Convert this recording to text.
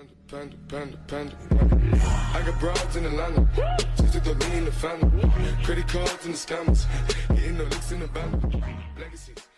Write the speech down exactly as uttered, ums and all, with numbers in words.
Panda, panda, panda, panda, panda. I got broads in Atlanta, just took the lean in the family. Credit cards and the scammers, hitting the licks in the band. Legacies.